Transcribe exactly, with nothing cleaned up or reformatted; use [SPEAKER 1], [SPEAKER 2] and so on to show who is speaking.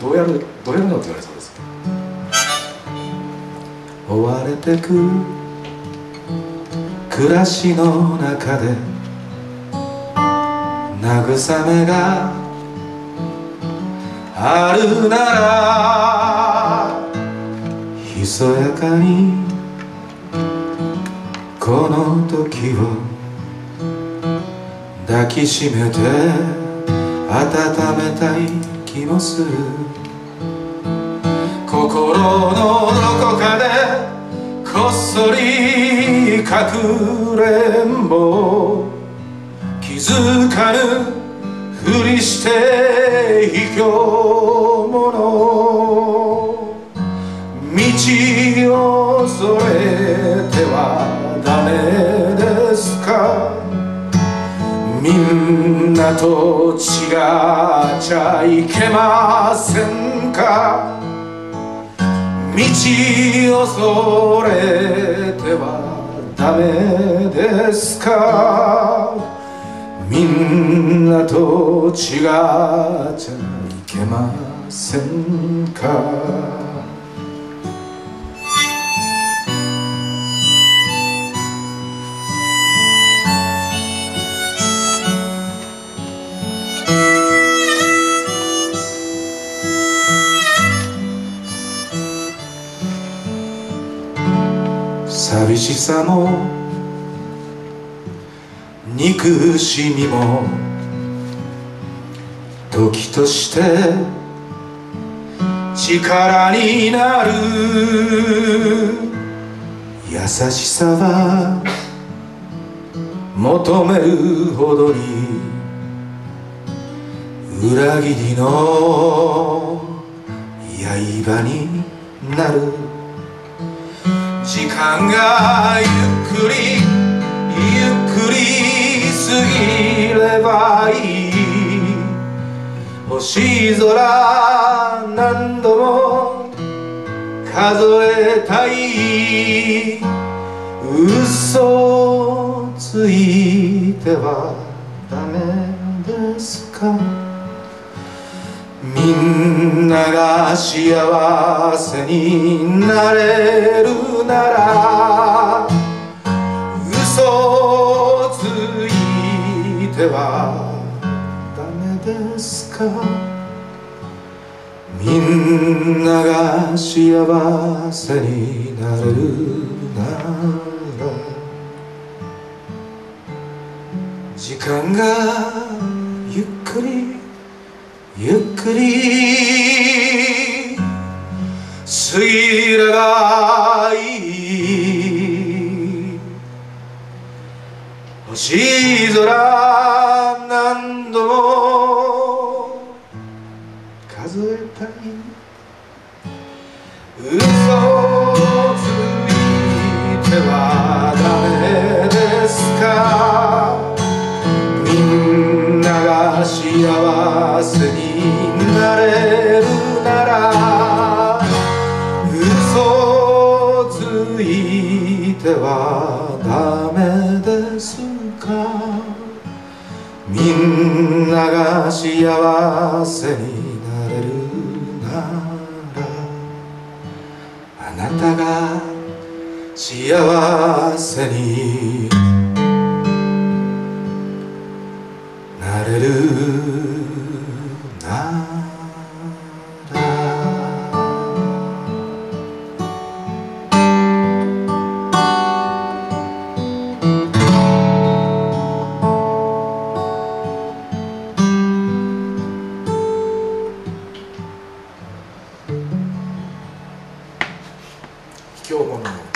[SPEAKER 1] どうやるどうやるのって言われそうです。追われてく暮らしの中で慰めがあるならひそやかにこの時を抱きしめて温めたい気もする。心のどこかでこっそりかくれんぼ、気づかぬふりして卑怯者、道をそれてはダメですか。みんなと違っちゃいけませんか。道をそれてはダメですか。みんなと違っちゃいけませんか。寂しさも憎しみも時として力になる。優しさは求めるほどに裏切りの刃になる。時間がゆっくりゆっくり過ぎればいい。星空何度も数えたい。嘘ついてはダメですか。みんなが幸せになれるなら嘘ついてはダメですか。みんなが幸せになれるなら時間がゆっくりゆっくり過ぎればいい。星空何度も数えたい。嘘ついてはダメですか。みんなが幸せになれるなら嘘ついてはダメですか。みんなが幸せになれるならあなたが幸せになれるなら。卑怯者の